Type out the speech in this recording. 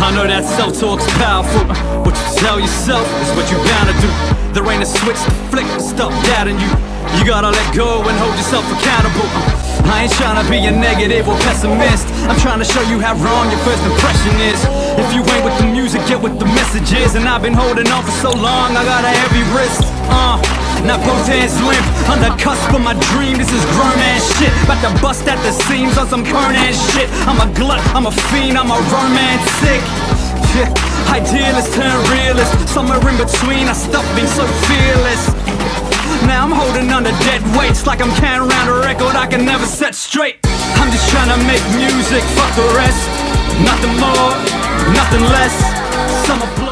I know that self-talk's powerful. What you tell yourself is what you're bound to do. There ain't a switch to flick to stop doubting you. You gotta let go and hold yourself accountable. I ain't tryna be a negative or pessimist. I'm trying to show you how wrong your first impression is. If you ain't with the music, get with the messages. And I've been holding on for so long, I got a heavy wrist. Now both hands limp, on the cusp of my dream. This is grown ass shit, about to bust at the seams on some current ass shit. I'm a glut, I'm a fiend, I'm a romantic. Yeah, idealist turn realist, somewhere in between I stopped being so fearless. Now I'm holding under dead weights, like I'm carrying around a record I can never set straight. I'm just trying to make music, fuck the rest. Nothing more, nothing less. Summer